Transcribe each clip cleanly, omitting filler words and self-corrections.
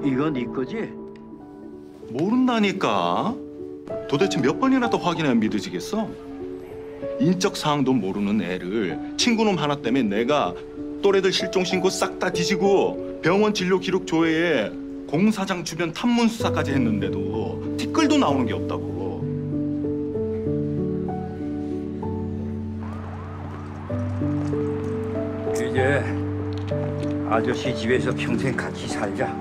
이거 네 거지? 모른다니까. 도대체 몇 번이나 더 확인해야 믿어지겠어? 인적 사항도 모르는 애를 친구놈 하나 때문에 내가 또래들 실종 신고 싹 다 뒤지고 병원 진료 기록 조회에 공사장 주변 탐문 수사까지 했는데도 티끌도 나오는 게 없다고. 이제 아저씨 집에서 평생 같이 살자.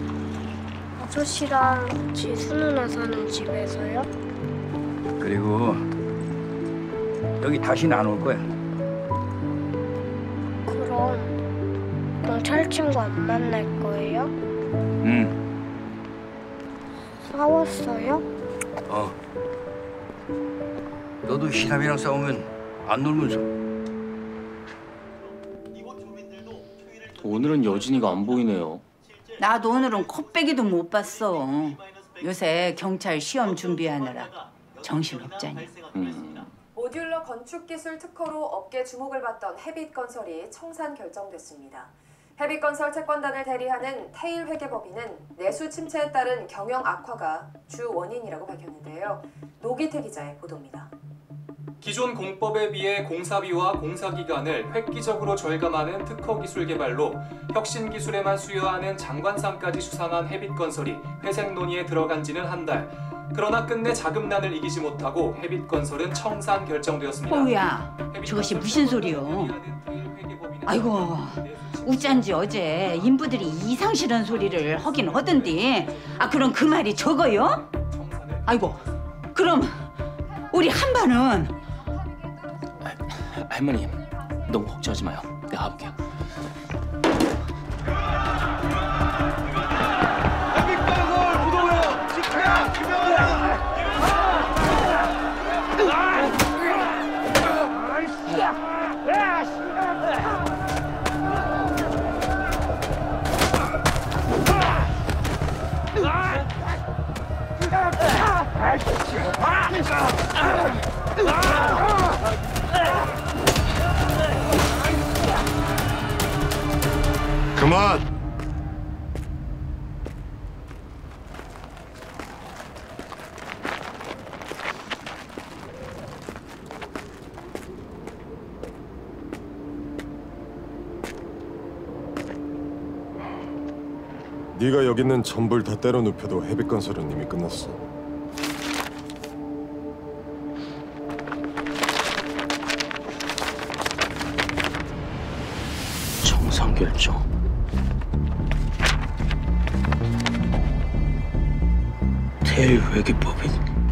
아저씨랑 지수 누나 사는 집에서요? 그리고 여기 다시는 안 올 거야. 그럼 경찰 친구 안 만날 거예요? 응. 싸웠어요? 너도 희남이랑 싸우면 안 놀면서. 오늘은 여진이가 안 보이네요. 나도 오늘은 코빼기도 못 봤어. 요새 경찰 시험 준비하느라 정신없자니. 모듈러 건축기술 특허로 업계 주목을 받던 해빛건설이 청산 결정됐습니다. 해빛건설 채권단을 대리하는 태일 회계법인은 내수 침체에 따른 경영 악화가 주 원인이라고 밝혔는데요. 노기태 기자의 보도입니다. 기존 공법에 비해 공사비와 공사기간을 획기적으로 절감하는 특허기술 개발로 혁신 기술에만 수여하는 장관상까지 수상한 해빛건설이 회색 논의에 들어간 지는 한 달. 그러나 끝내 자금난을 이기지 못하고 해빛건설은 청산 결정되었습니다. 호우야, 저것이 무슨 소리요? 아이고, 우짠지 어제 인부들이 이상 싫은 소리를 하긴 하던데. 그럼 그 말이 저거요? 아이고, 그럼 우리 한반은? 할머니, 너무 걱정하지 마요. 내가 가볼게요. 그만! 네가 여기 있는 전부를 다 때려 눕혀도 해빛건설은 이미 끝났어. 청산 결정. 태일 회계법인.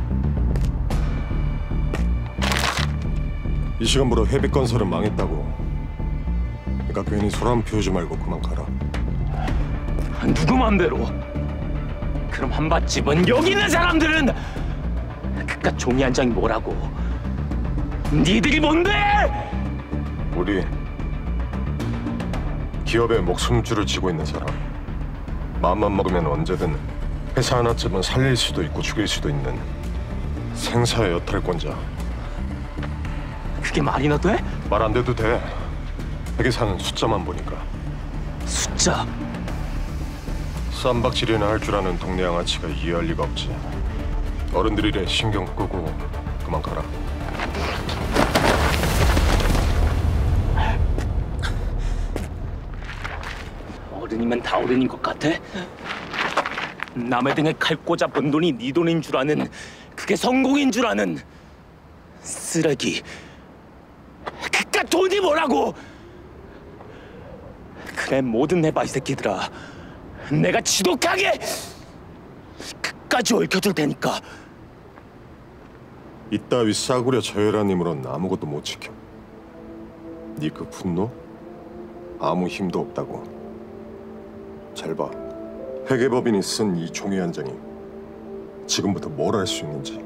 이 시간부로 해빛건설은 망했다고. 그러니까 괜히 소란 피우지 말고 그만 가라. 누구 맘대로? 그럼 한밭집은 여기 있는 사람들은 그깟 종이 한 장이 뭐라고? 니들이 뭔데? 우리 기업의 목숨줄을 쥐고 있는 사람. 마음만 먹으면 언제든 회사 하나쯤은 살릴 수도 있고 죽일 수도 있는 생사의 여탈권자. 그게 말이나 돼? 말 안 돼도 돼. 회계사는 숫자만 보니까. 숫자? 쌈박질이나 할 줄 아는 동네 양아치가 이해할 리가 없지. 어른들이래 신경 끄고 그만 가라. 어른이면 다 어른인 것 같아? 남의 등에 칼 꽂아 번 돈이 네 돈인 줄 아는, 그게 성공인 줄 아는 쓰레기. 그깟 돈이 뭐라고? 그래, 뭐든 해봐 이 새끼들아. 내가 지독하게 끝까지 얽혀줄 테니까. 이따위 싸구려 저열한 힘으로는 아무것도 못 지켜. 네 그 분노? 아무 힘도 없다고. 잘 봐. 회계법인이 쓴 이 종이 한 장이 지금부터 뭘 할 수 있는지.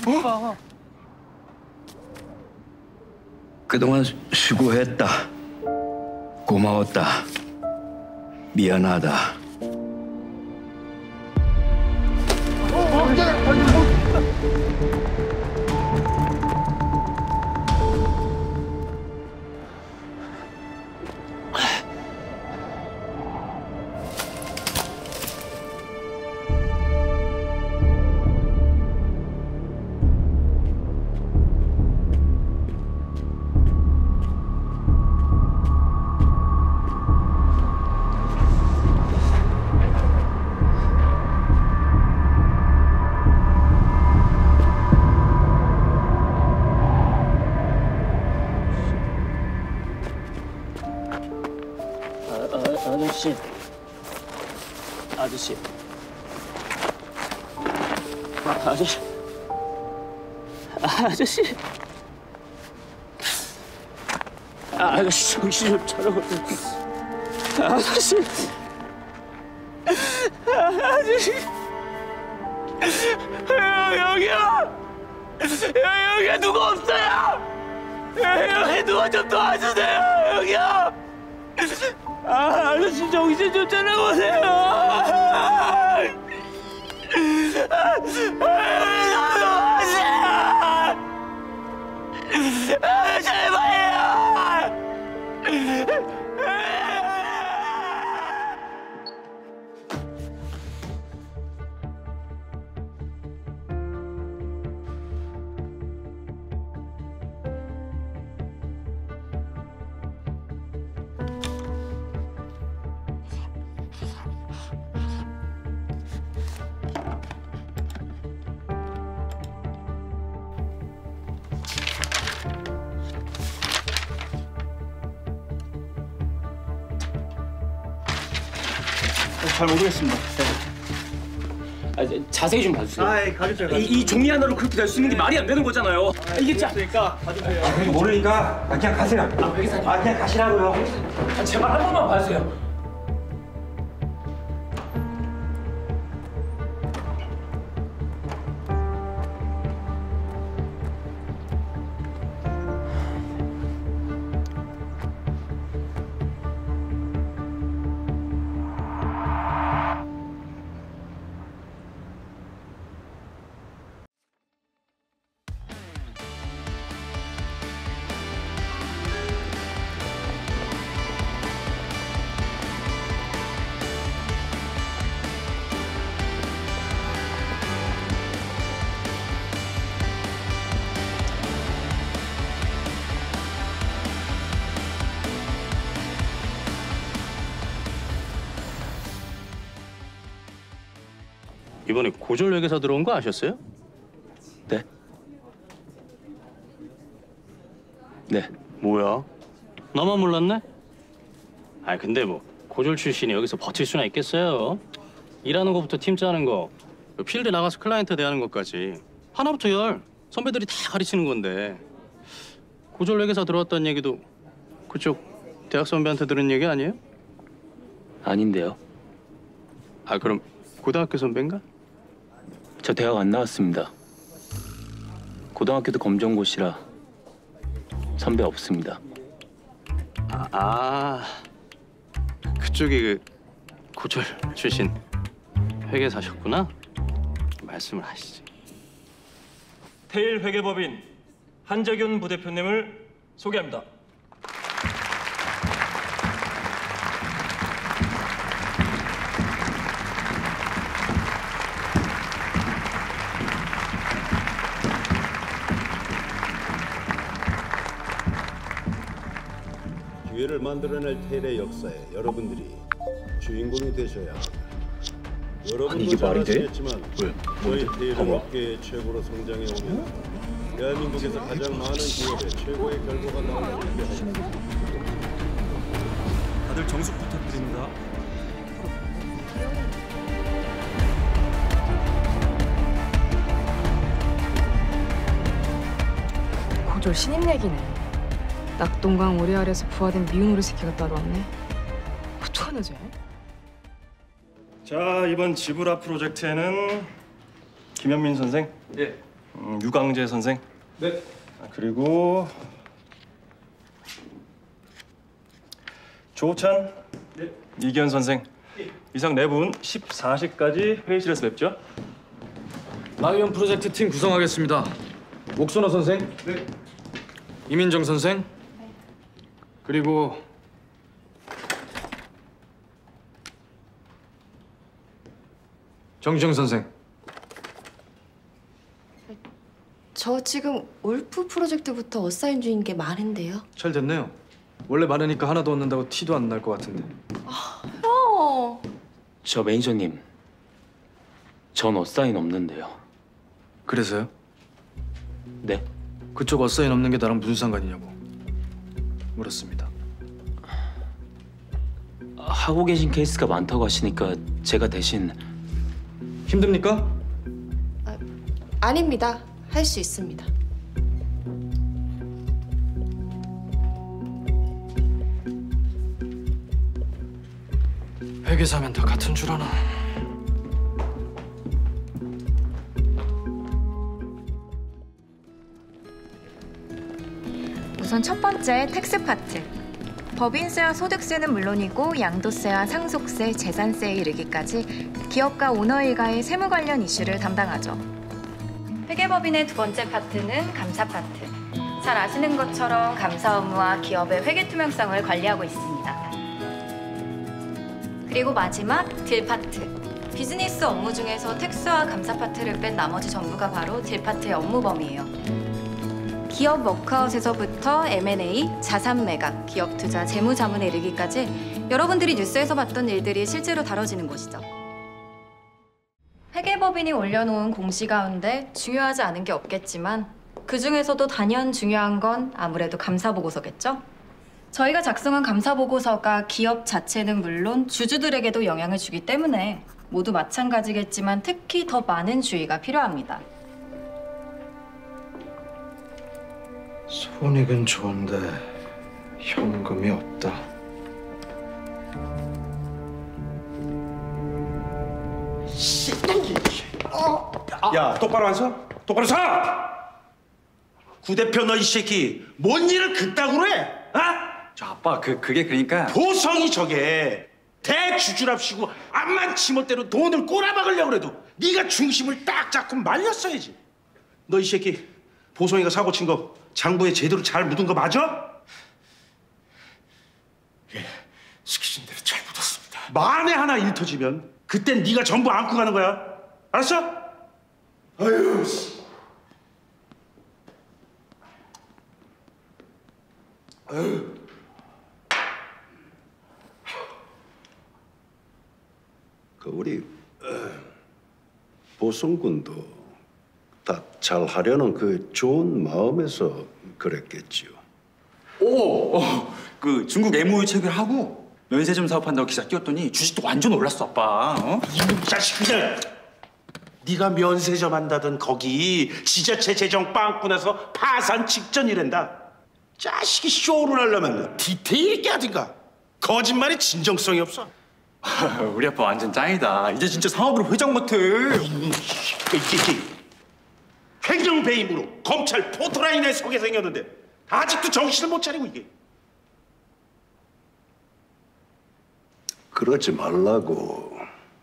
그동안 수고했다. 고마웠다. 미안하다. 아저씨 정신 좀 차려보세요. 아저씨 여기야 누가 없어요. 여기 누가 좀 도와주세요. 여기요. 아저씨 정신 좀 차려보세요. 제발요. 잘 모르겠습니다. 자세히 좀 봐주세요. 가주세요. 이 종이 하나로 그렇게 될 수 있는 게 말이 안 되는 거잖아요. 이게 그러니까 가주세요. 그래도 모르니까 그냥 가세요. 그냥 가시라고요. 제발 한 번만 봐주세요. 이번에 고졸 회계사 들어온 거 아셨어요? 네. 네. 뭐야? 나만 몰랐네? 아 근데 뭐 고졸 출신이 여기서 버틸 수나 있겠어요? 일하는 거부터 팀 짜는 거, 필드 나가서 클라이언트 대하는 것까지 하나부터 열 선배들이 다 가르치는 건데 고졸 회계사 들어왔다는 얘기도 그쪽 대학 선배한테 들은 얘기 아니에요? 아닌데요. 아 그럼 고등학교 선배인가? 저 대학 안 나왔습니다. 고등학교도 검정고시라 선배 없습니다. 그쪽이 그 고졸 출신 회계사셨구나? 말씀을 하시지. 테일 회계법인 한재균 부대표님을 소개합니다. 기회를 만들어낼 테일의 역사에 여러분들이 주인공이 되셔야 합니다. 여러분도 잘 아시겠지만 저희 테일은 업계의 최고로 성장해 오며 대한민국에서 가장 많은 기업의 최고의 결과가 나오는 준비하십니다. 다들 정숙 부탁드립니다. 고졸 신입 얘기네. 낙동강 오리 아래에서 부화된 미운 오리 새끼가 따로 왔네. 어떡하나 쟤? 자, 이번 지브라 프로젝트에는 김현민 선생, 유강재 선생. 네. 그리고 조찬, 이기현 선생. 이상 네 분 14시까지 회의실에서 뵙죠. 라이언 프로젝트 팀 구성하겠습니다. 옥선호 선생. 네. 이민정 선생. 네. 그리고 정지영 선생. 저 지금 울프 프로젝트부터 어사인 중인 게 많은데요. 잘 됐네요. 원래 많으니까 하나 더 얻는다고 티도 안 날 것 같은데. 형! 저 매니저님, 전 어사인 없는데요. 그래서요? 네? 그쪽 어사인 없는 게 나랑 무슨 상관이냐고 물었습니다. 하고 계신 케이스가 많다고 하시니까 제가 대신. 힘듭니까? 아닙니다. 할 수 있습니다. 회계사면 다 같은 줄 아나. 우선 첫 번째 텍스 파트. 법인세와 소득세는 물론이고 양도세와 상속세, 재산세에 이르기까지 기업가 오너 일가의 세무 관련 이슈를 담당하죠. 회계법인의 두 번째 파트는 감사 파트. 잘 아시는 것처럼 감사 업무와 기업의 회계 투명성을 관리하고 있습니다. 그리고 마지막 딜 파트. 비즈니스 업무 중에서 텍스와 감사 파트를 뺀 나머지 전부가 바로 딜 파트의 업무 범위예요. 기업 워크아웃에서부터 M&A, 자산 매각, 기업 투자, 재무 자문에 이르기까지 여러분들이 뉴스에서 봤던 일들이 실제로 다뤄지는 곳이죠. 회계법인이 올려놓은 공시 가운데 중요하지 않은 게 없겠지만 그 중에서도 단연 중요한 건 아무래도 감사보고서겠죠? 저희가 작성한 감사보고서가 기업 자체는 물론 주주들에게도 영향을 주기 때문에 모두 마찬가지겠지만 특히 더 많은 주의가 필요합니다. 손익은 좋은데 현금이 없다. 야, 똑바로 안 서? 똑바로 서! 구 대표 너 이 새끼 뭔 일을 그따구로 해? 아? 저 아빠 그게 그러니까 보성이 저게 대주주랍시고 암만 지멋대로 돈을 꼬라박으려고 그래도 네가 중심을 딱 잡고 말렸어야지. 너 이 새끼 보성이가 사고 친 거 장부에 제대로 잘 묻은 거 맞아? 예, 시키신 대로 잘 묻었습니다. 만에 하나 일 터지면 그땐 네가 전부 안고 가는 거야. 알았어? 아유, 씨. 아유. 그 우리 보성군도 다 잘하려는 그 좋은 마음에서 그랬겠지요. 그 중국 MOU 체결하고 면세점 사업한다고 기사 띄웠더니 주식도 완전 올랐어 아빠. 이놈 자식들! 네가 면세점 한다던 거기 지자체 재정 빵꾸 나서 파산 직전이란다. 자식이 쇼를 하려면 디테일 있게 하든가. 거짓말에 진정성이 없어. 우리 아빠 완전 짱이다. 이제 진짜 상업으로 회장 맡아. 이게 횡령 배임으로 검찰 포토라인에 서게 생겼는데 아직도 정신을 못 차리고 이게. 그러지 말라고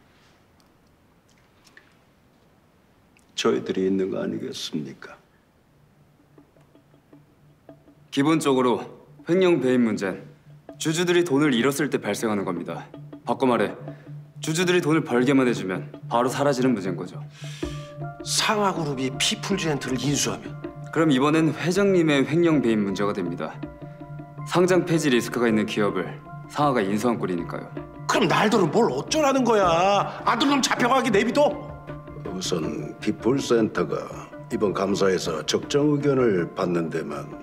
저희들이 있는 거 아니겠습니까? 기본적으로 횡령 배임 문제는 주주들이 돈을 잃었을 때 발생하는 겁니다. 바꿔 말해 주주들이 돈을 벌게만 해주면 바로 사라지는 문제인 거죠. 상하그룹이 피플젠트를 인수하면? 그럼 이번엔 회장님의 횡령 배임 문제가 됩니다. 상장 폐지 리스크가 있는 기업을 상하가 인수한 꼴이니까요. 그럼 날들은 뭘 어쩌라는 거야? 아들놈 잡혀가게 내비둬? 우선 피플센터가 이번 감사에서 적정 의견을 받는 데만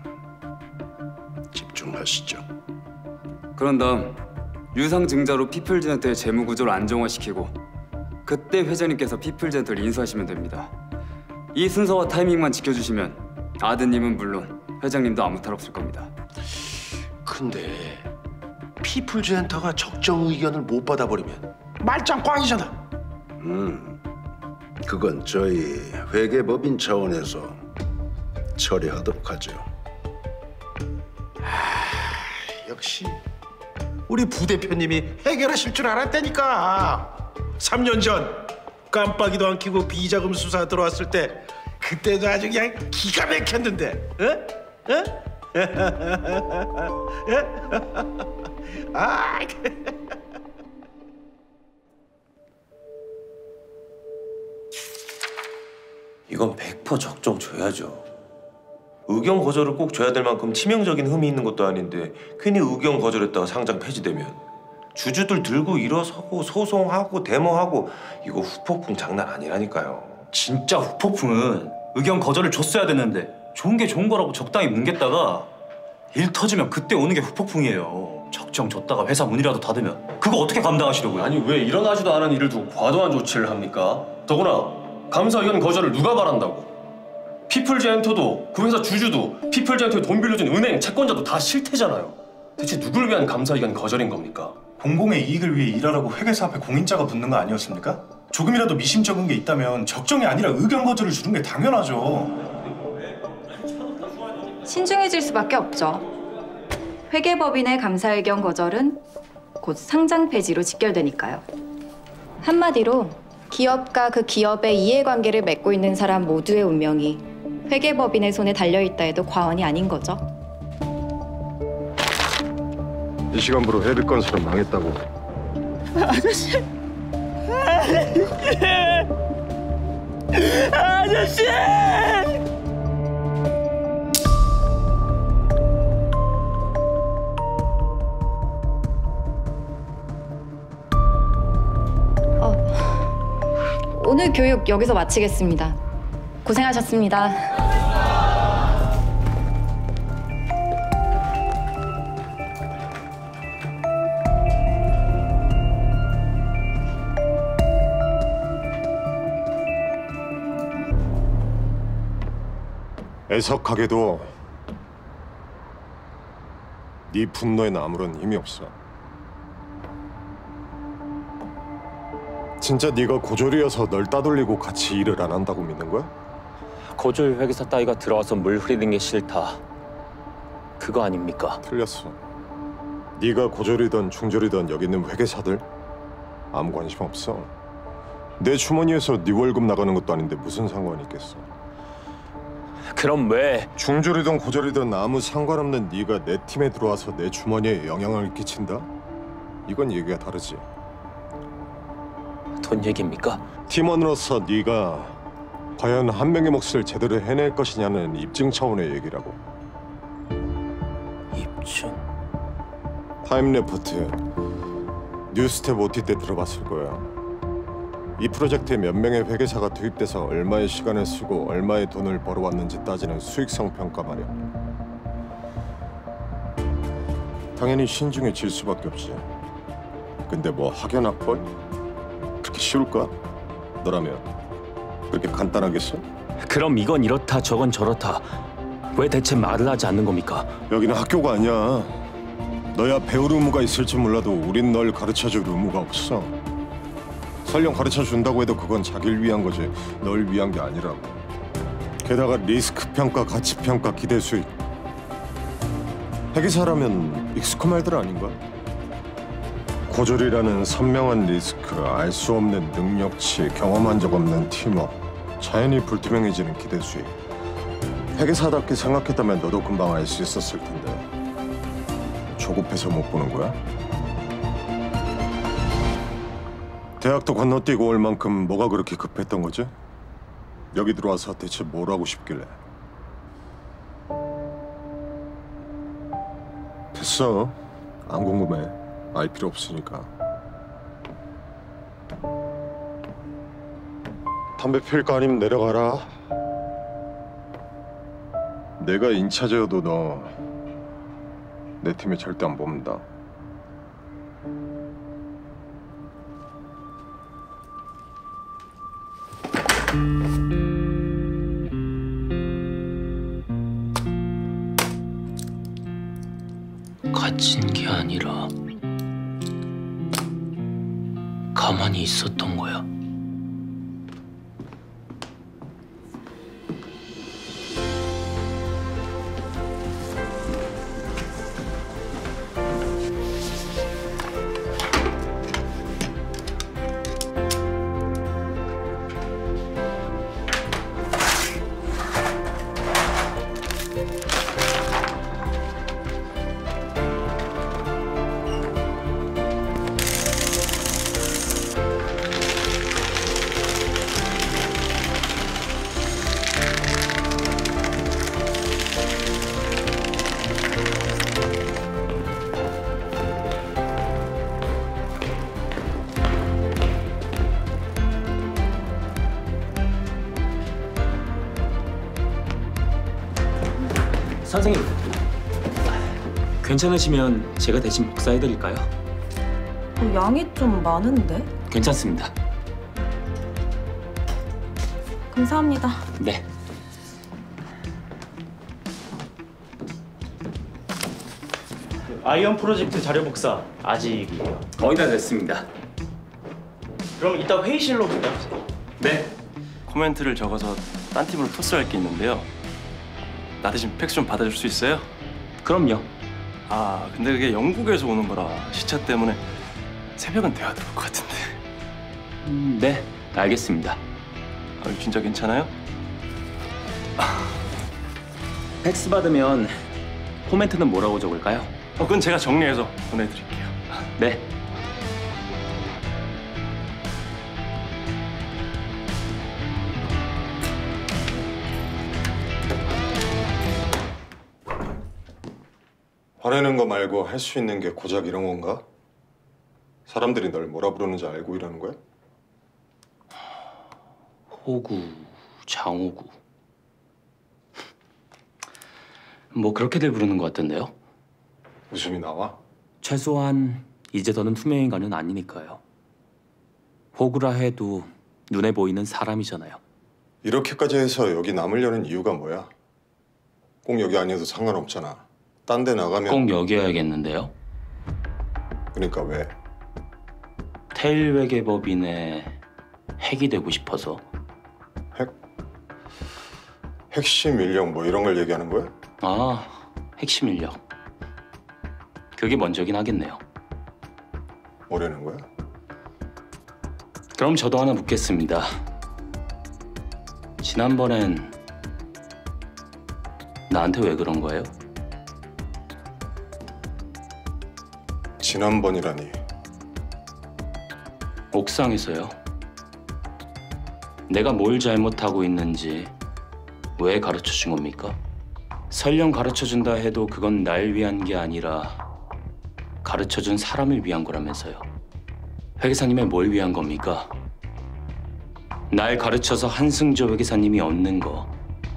집중하시죠. 그런 다음 유상증자로 피플젠트의 재무 구조를 안정화시키고 그때 회장님께서 피플젠트를 인수하시면 됩니다. 이 순서와 타이밍만 지켜주시면 아드님은 물론 회장님도 아무 탈 없을 겁니다. 근데 피플젠터가 적정 의견을 못 받아버리면 말짱 꽝이잖아. 그건 저희 회계법인 차원에서 처리하도록 하죠. 역시 우리 부대표님이 해결하실 줄 알았다니까. 3년 전 깜빡이도 안 켜고 비자금 수사 들어왔을 때 그때도 아주 그냥 기가 막혔는데. 아, 이건 100% 적정 줘야죠. 의견 거절을 꼭 줘야 될 만큼 치명적인 흠이 있는 것도 아닌데 괜히 의견 거절했다가 상장 폐지되면 주주들 들고 일어서고 소송하고 데모하고 이거 후폭풍 장난 아니라니까요. 진짜 후폭풍은 의견 거절을 줬어야 됐는데 좋은 게 좋은 거라고 적당히 뭉갰다가 일 터지면 그때 오는 게 후폭풍이에요. 적정 줬다가 회사 문이라도 닫으면 그거 어떻게 감당하시려고요? 아니 왜 일어나지도 않은 일을 두고 과도한 조치를 합니까? 더구나 감사 의견 거절을 누가 바란다고? 피플젠터도 그 회사 주주도 피플젠터에 돈 빌려준 은행 채권자도 다 실태잖아요. 대체 누굴 위한 감사 의견 거절인 겁니까? 공공의 이익을 위해 일하라고 회계사 앞에 공인자가 붙는 거 아니었습니까? 조금이라도 미심쩍은 게 있다면 적정이 아니라 의견 거절을 주는 게 당연하죠. 신중해질 수밖에 없죠. 회계법인의 감사 의견 거절은 곧 상장 폐지로 직결되니까요. 한마디로 기업과 그 기업의 이해관계를 맺고 있는 사람 모두의 운명이 회계법인의 손에 달려있다 해도 과언이 아닌 거죠. 이 시간부로 헤비건설은 망했다고. 아저씨! 아저씨! 오늘 교육 여기서 마치겠습니다. 고생하셨습니다. 애석하게도 네 분노에는 아무런 힘이 없어. 진짜 네가 고졸이어서 널 따돌리고 같이 일을 안 한다고 믿는 거야? 고졸 회계사 따위가 들어와서 물 흐리는 게 싫다. 그거 아닙니까? 틀렸어. 네가 고졸이든 중졸이든 여기 있는 회계사들 아무 관심 없어. 내 주머니에서 네 월급 나가는 것도 아닌데 무슨 상관이 있겠어. 그럼 왜? 중졸이든 고졸이든 아무 상관없는 네가 내 팀에 들어와서 내 주머니에 영향을 끼친다? 이건 얘기가 다르지. 돈 얘기입니까? 팀원으로서 네가 과연 한 명의 몫을 제대로 해낼 것이냐는 입증 차원의 얘기라고. 입증? 타임레포트 뉴스텝 OT 때 들어봤을 거야. 이 프로젝트에 몇 명의 회계사가 투입돼서 얼마의 시간을 쓰고 얼마의 돈을 벌어왔는지 따지는 수익성 평가 말이야. 당연히 신중해질 수밖에 없지. 근데 뭐 학연학벌? 그렇게 쉬울까? 너라면 그렇게 간단하겠어? 그럼 이건 이렇다 저건 저렇다 왜 대체 말을 하지 않는 겁니까? 여기는 학교가 아니야. 너야 배울 의무가 있을지 몰라도 우린 널 가르쳐줄 의무가 없어. 설령 가르쳐준다고 해도 그건 자기를 위한 거지 널 위한 게 아니라고. 게다가 리스크 평가, 가치 평가, 기대 수익. 회계사라면 익숙한 말들 아닌가? 고졸이라는 선명한 리스크, 알 수 없는 능력치, 경험한 적 없는 팀워크, 자연히 불투명해지는 기대 수익. 회계사답게 생각했다면 너도 금방 알 수 있었을 텐데 조급해서 못 보는 거야? 대학도 건너뛰고 올 만큼 뭐가 그렇게 급했던 거지? 여기 들어와서 대체 뭘 하고 싶길래? 됐어. 안 궁금해. 알 필요 없으니까. 담배 필 거 아니면 내려가라. 내가 인차제여도 너 내 팀에 절대 안 뽑는다. 갇힌 게 아니라 가만히 있었던 거야. 괜찮으시면 제가 대신 복사해드릴까요? 양이 좀 많은데? 괜찮습니다. 감사합니다. 네. 아이언 프로젝트 자료 복사 아직이에요. 거의 다 됐습니다. 그럼 이따 회의실로 부탁주세요. 네. 코멘트를 적어서 딴 팀으로 토스할 게 있는데요. 나 대신 팩스 좀 받아줄 수 있어요? 그럼요. 아, 근데 그게 영국에서 오는 거라 시차 때문에 새벽은 돼야 될 것 같은데. 네, 알겠습니다. 진짜 괜찮아요? 팩스 받으면 코멘트는 뭐라고 적을까요? 그건 제가 정리해서 보내드릴게요. 네. 화내는 거 말고 할 수 있는 게 고작 이런 건가? 사람들이 널 뭐라 부르는지 알고 이러는 거야? 호구, 장호구. 뭐 그렇게들 부르는 것 같던데요? 웃음이 나와? 최소한 이제 더는 투명인간은 아니니까요. 호구라 해도 눈에 보이는 사람이잖아요. 이렇게까지 해서 여기 남으려는 이유가 뭐야? 꼭 여기 아니어도 상관없잖아. 딴 데 나가면 꼭 여기여야겠는데요? 그러니까 왜? 테일 회계법인의 핵이 되고 싶어서. 핵심 인력 뭐 이런 걸 얘기하는 거야? 아, 핵심 인력. 그게 먼저긴 하겠네요. 뭐라는 거야? 그럼 저도 하나 묻겠습니다. 지난번엔 나한테 왜 그런 거예요? 지난번이라니. 옥상에서요. 내가 뭘 잘못하고 있는지 왜 가르쳐준 겁니까? 설령 가르쳐준다 해도 그건 날 위한 게 아니라 가르쳐준 사람을 위한 거라면서요. 회계사님의 뭘 위한 겁니까? 날 가르쳐서 한승조 회계사님이 얻는 거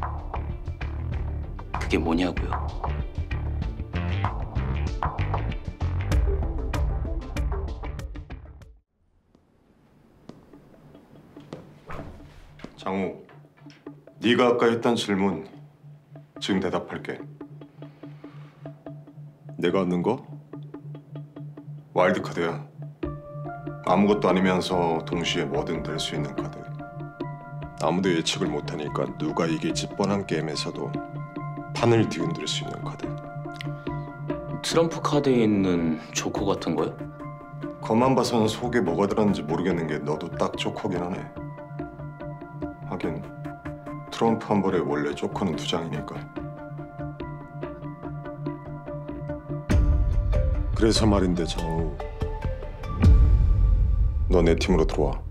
그게 뭐냐고요? 장우, 네가 아까 했던 질문 지금 대답할게. 내가 얻는 거? 와일드카드야. 아무것도 아니면서 동시에 뭐든 될 수 있는 카드. 아무도 예측을 못하니까 누가 이길지 뻔한 게임에서도 판을 뒤흔들 수 있는 카드. 트럼프 카드에 있는 조커 같은 거요? 겉만 봐서는 속에 뭐가 들었는지 모르겠는 게 너도 딱 조커긴 하네. 하긴 트럼프 한 벌에 원래 조커는 2장이니까. 그래서 말인데 정우, 너 내 팀으로 들어와.